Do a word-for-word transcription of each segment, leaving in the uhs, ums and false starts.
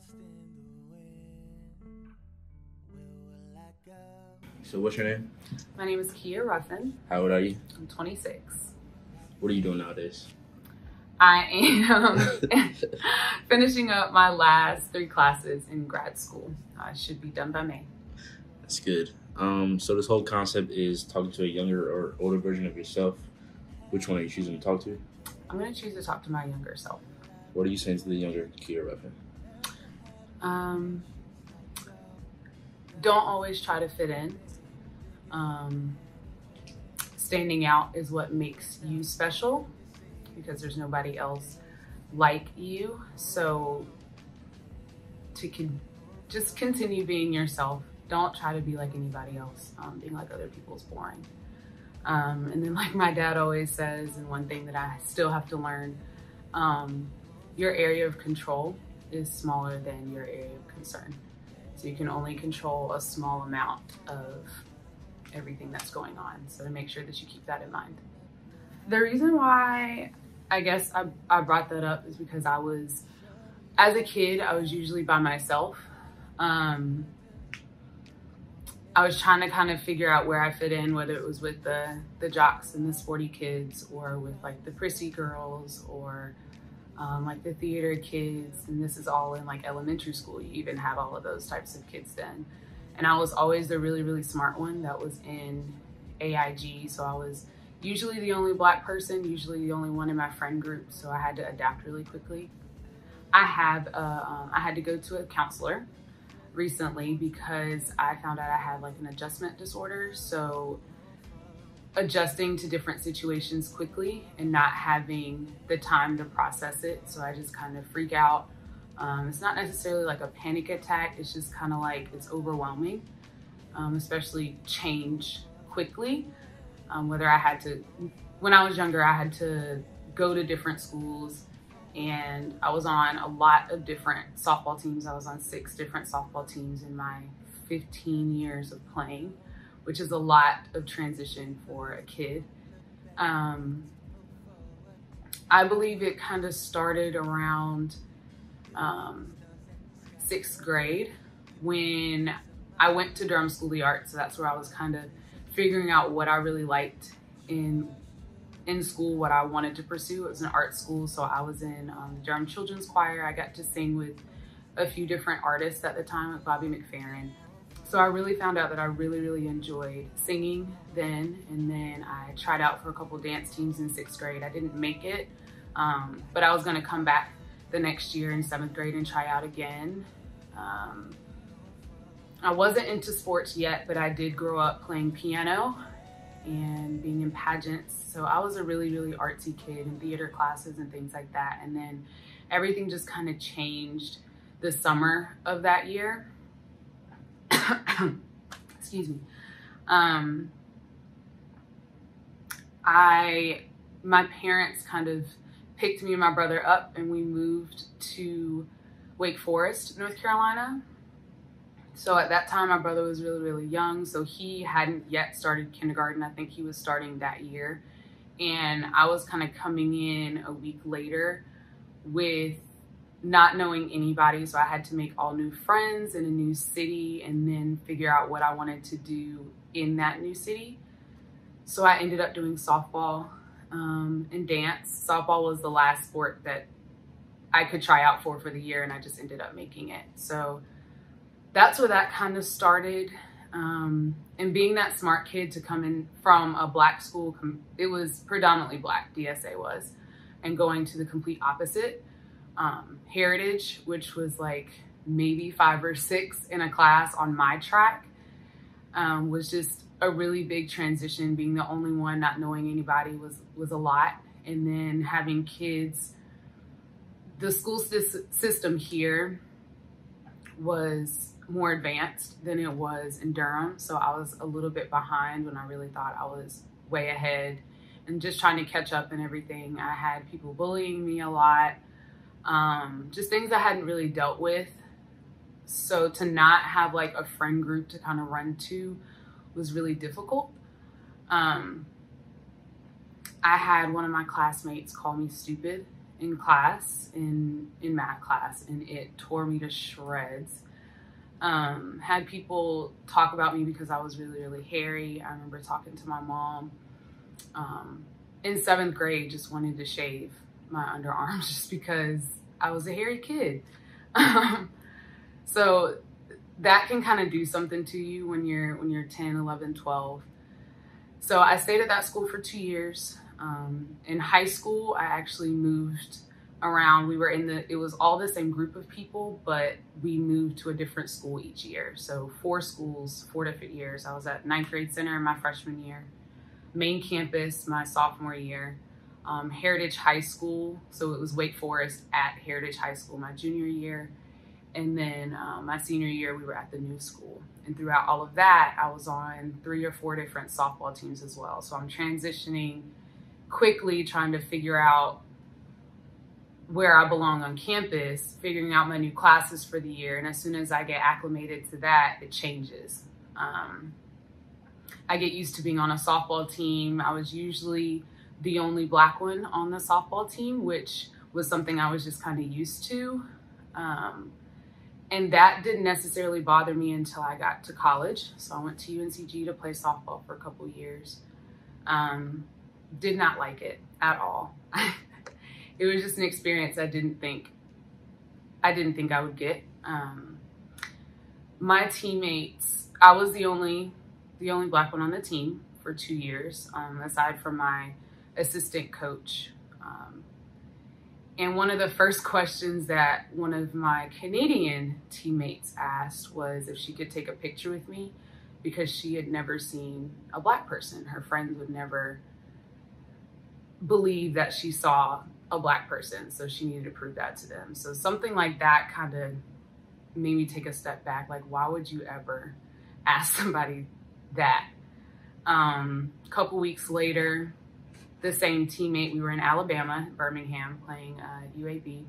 So what's your name? My name is Kia Ruffin. How old are you? I'm twenty-six. What are you doing nowadays? I am finishing up my last three classes in grad school. I should be done by May. That's good. Um, so this whole concept is talking to a younger or older version of yourself. Which one are you choosing to talk to? I'm going to choose to talk to my younger self. What are you saying to the younger Kia Ruffin? Um, don't always try to fit in. Um, standing out is what makes you special because there's nobody else like you. So to con- just continue being yourself. Don't try to be like anybody else. Um, being like other people is boring. Um, and then like my dad always says, and one thing that I still have to learn, um, your area of control is smaller than your area of concern. So you can only control a small amount of everything that's going on. So to make sure that you keep that in mind. The reason why I guess I, I brought that up is because I was, as a kid, I was usually by myself. Um, I was trying to kind of figure out where I fit in, whether it was with the, the jocks and the sporty kids or with like the prissy girls or um, like the theater kids. And this is all in like elementary school. You even have all of those types of kids then. And I was always the really, really smart one that was in A I G. So I was usually the only Black person, usually the only one in my friend group. So I had to adapt really quickly. I have, uh, um, I had to go to a counselor recently because I found out I had like an adjustment disorder. So adjusting to different situations quickly and not having the time to process it. So I just kind of freak out. Um, it's not necessarily like a panic attack. It's just kind of like, it's overwhelming, um, especially change quickly. Um, whether I had to, when I was younger, I had to go to different schools and I was on a lot of different softball teams. I was on six different softball teams in my fifteen years of playing, which is a lot of transition for a kid. Um, I believe it kind of started around um, sixth grade when I went to Durham School of the Arts. So that's where I was kind of figuring out what I really liked in in school, what I wanted to pursue. It was an art school, so I was in um, the Durham Children's Choir. I got to sing with a few different artists at the time, like Bobby McFerrin. So I really found out that I really, really enjoyed singing then, and then I tried out for a couple dance teams in sixth grade. I didn't make it, um, but I was gonna come back the next year in seventh grade and try out again. Um, I wasn't into sports yet, but I did grow up playing piano and being in pageants. So I was a really, really artsy kid in theater classes and things like that. And then everything just kind of changed the summer of that year. Excuse me. Um, I, my parents kind of picked me and my brother up and we moved to Wake Forest, North Carolina. So at that time, my brother was really, really young. So he hadn't yet started kindergarten. I think he was starting that year. And I was kind of coming in a week later with not knowing anybody. So I had to make all new friends in a new city and then figure out what I wanted to do in that new city. So I ended up doing softball um, and dance. Softball was the last sport that I could try out for for the year, and I just ended up making it. So that's where that kind of started. Um, and being that smart kid to come in from a Black school, it was predominantly Black, D S A was, and going to the complete opposite, um, Heritage, which was like maybe five or six in a class on my track, um, was just a really big transition. Being the only one, not knowing anybody was, was a lot. And then having kids, the school system here was more advanced than it was in Durham. So I was a little bit behind when I really thought I was way ahead and just trying to catch up and everything. I had people bullying me a lot, um, just things I hadn't really dealt with. So to not have like a friend group to kind of run to was really difficult. Um, I had one of my classmates call me stupid in class, in, in math class, and it tore me to shreds. Um, had people talk about me because I was really, really hairy. I remember talking to my mom um, in seventh grade, just wanted to shave my underarms just because I was a hairy kid. So that can kind of do something to you when you're when you're ten, eleven, twelve. So I stayed at that school for two years. Um, in high school, I actually moved around. We were in the, it was all the same group of people, but we moved to a different school each year. So four schools, four different years. I was at Ninth Grade Center my freshman year, main campus my sophomore year, um, Heritage High School. So it was Wake Forest at Heritage High School my junior year. And then um, my senior year, we were at the new school. And throughout all of that, I was on three or four different softball teams as well. So I'm transitioning quickly, trying to figure out where I belong on campus, figuring out my new classes for the year. And as soon as I get acclimated to that, it changes. Um, I get used to being on a softball team. I was usually the only Black one on the softball team, which was something I was just kind of used to. Um, And that didn't necessarily bother me until I got to college. So I went to U N C G to play softball for a couple years. Um, did not like it at all. It was just an experience I didn't think, I didn't think I would get. Um, my teammates, I was the only, the only Black one on the team for two years, um, aside from my assistant coach. Um, And one of the first questions that one of my Canadian teammates asked was if she could take a picture with me because she had never seen a Black person. Her friends would never believe that she saw a Black person, so she needed to prove that to them. So something like that kind of made me take a step back. Like, why would you ever ask somebody that? Um, a couple weeks later, the same teammate, we were in Alabama, Birmingham, playing uh, U A B.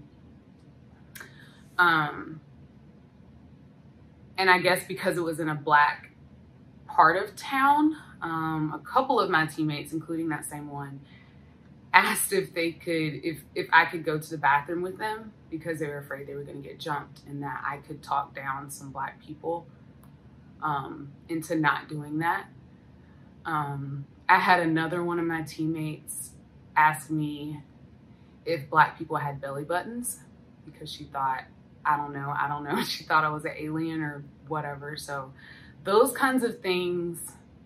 Um, and I guess because it was in a Black part of town, um, a couple of my teammates, including that same one, asked if they could, if, if I could go to the bathroom with them because they were afraid they were going to get jumped and that I could talk down some Black people um, into not doing that. Um, I had another one of my teammates ask me if Black people had belly buttons because she thought, I don't know, I don't know. She thought I was an alien or whatever. So those kinds of things,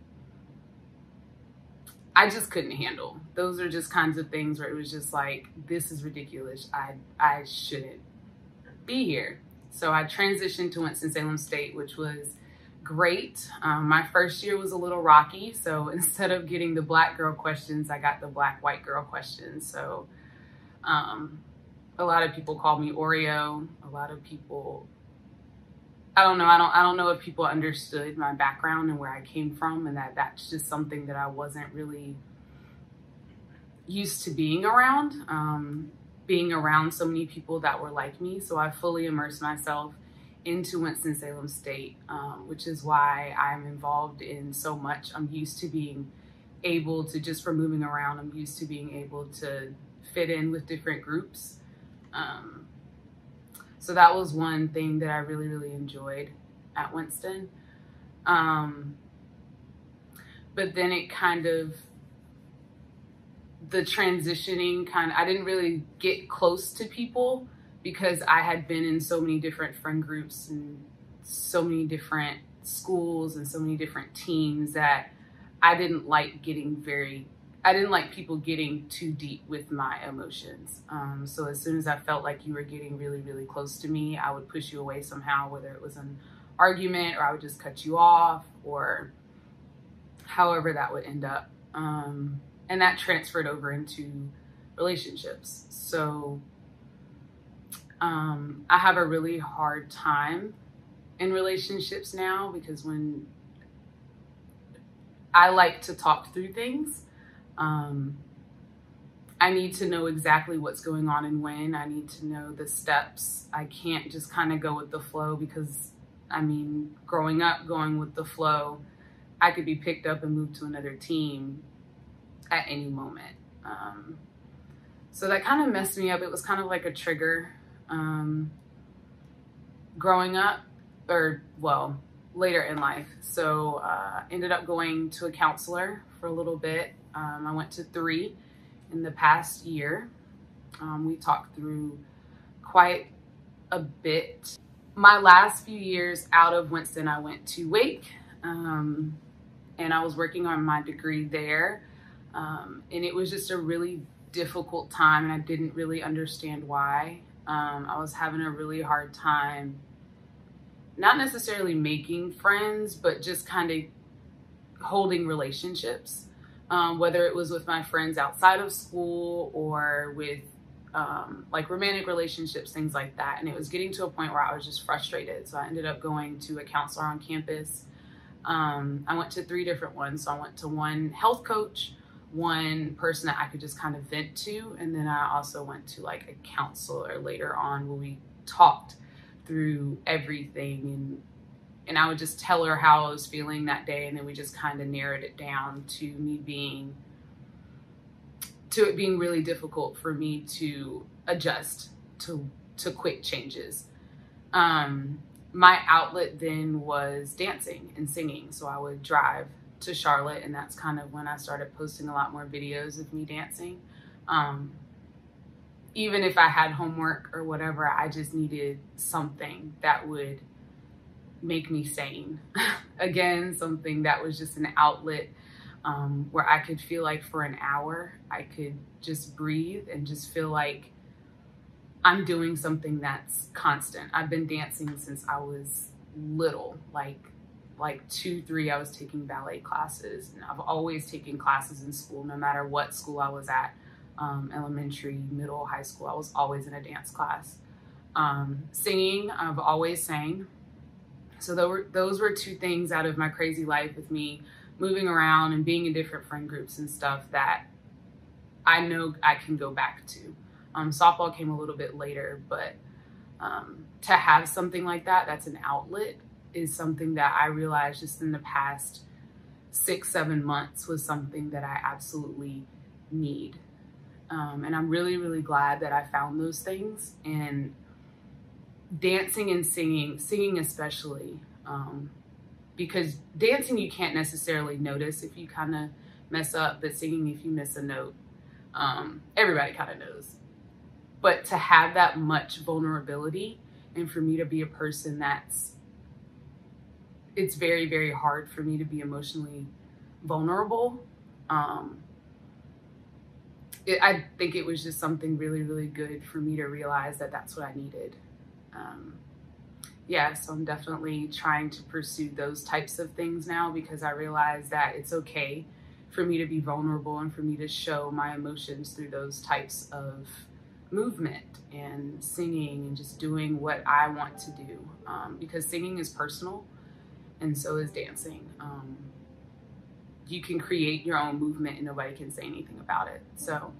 I just couldn't handle. Those are just kinds of things where it was just like, this is ridiculous. I, I shouldn't be here. So I transitioned to Winston-Salem State, which was great. Um, my first year was a little rocky. So instead of getting the Black girl questions, I got the Black white girl questions. So um, a lot of people called me Oreo. A lot of people, I don't know. I don't, I don't know if people understood my background and where I came from, and that that's just something that I wasn't really used to being around, um, being around so many people that were like me. So I fully immersed myself into Winston-Salem State, um, which is why I'm involved in so much. I'm used to being able to, just for moving around, I'm used to being able to fit in with different groups. Um, so that was one thing that I really, really enjoyed at Winston. Um, but then it kind of, the transitioning kind of, I didn't really get close to people because I had been in so many different friend groups and so many different schools and so many different teams that I didn't like getting very, I didn't like people getting too deep with my emotions. Um, so as soon as I felt like you were getting really, really close to me, I would push you away somehow, whether it was an argument or I would just cut you off or however that would end up. Um, and that transferred over into relationships. So Um, I have a really hard time in relationships now because when I like to talk through things, um, I need to know exactly what's going on and when. I need to know the steps. I can't just kind of go with the flow because, I mean, growing up, going with the flow, I could be picked up and moved to another team at any moment. Um, So that kind of messed me up. It was kind of like a trigger. Um, growing up, or well, later in life. So uh, ended up going to a counselor for a little bit. Um, I went to three in the past year. Um, we talked through quite a bit. My last few years out of Winston, I went to Wake, um, and I was working on my degree there. Um, and it was just a really difficult time, and I didn't really understand why. Um, I was having a really hard time, not necessarily making friends, but just kind of holding relationships, um, whether it was with my friends outside of school or with um, like romantic relationships, things like that. And it was getting to a point where I was just frustrated. So I ended up going to a counselor on campus. Um, I went to three different ones. So I went to one health coach, one person that I could just kind of vent to. And then I also went to like a counselor later on where we talked through everything, and and I would just tell her how I was feeling that day, and then we just kind of narrowed it down to me being to it being really difficult for me to adjust to to quick changes. Um, my outlet then was dancing and singing, so I would drive to Charlotte, and that's kind of when I started posting a lot more videos of me dancing. Um, even if I had homework or whatever, I just needed something that would make me sane. Again, something that was just an outlet um, where I could feel like for an hour, I could just breathe and just feel like I'm doing something that's constant. I've been dancing since I was little, like like two, three, I was taking ballet classes, and I've always taken classes in school, no matter what school I was at. Um, elementary, middle, high school, I was always in a dance class. Um, singing, I've always sang. So those were, those were two things out of my crazy life with me moving around and being in different friend groups and stuff that I know I can go back to. Um, softball came a little bit later, but um, to have something like that, that's an outlet, is something that I realized just in the past six, seven months was something that I absolutely need. Um, and I'm really, really glad that I found those things. And dancing and singing, singing especially, um, because dancing you can't necessarily notice if you kind of mess up, but singing, if you miss a note, um, everybody kind of knows. But to have that much vulnerability, and for me to be a person that's, it's very, very hard for me to be emotionally vulnerable. Um, It, I think it was just something really, really good for me to realize that that's what I needed. Um, yeah, so I'm definitely trying to pursue those types of things now, because I realize that it's okay for me to be vulnerable and for me to show my emotions through those types of movement and singing and just doing what I want to do. Um, because singing is personal, and so is dancing. Um, you can create your own movement and nobody can say anything about it. So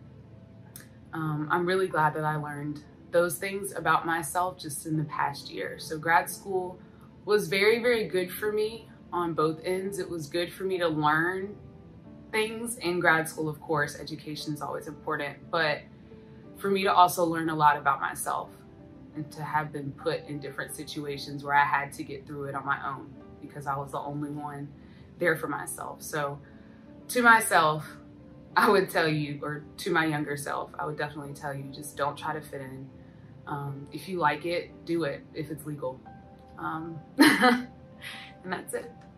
um, I'm really glad that I learned those things about myself just in the past year. So grad school was very, very good for me on both ends. It was good for me to learn things in grad school. Of course, education is always important, but for me to also learn a lot about myself and to have been put in different situations where I had to get through it on my own because I was the only one there for myself. So to myself, I would tell you, or to my younger self, I would definitely tell you, just don't try to fit in. Um, if you like it, do it if it's legal. Um, and that's it.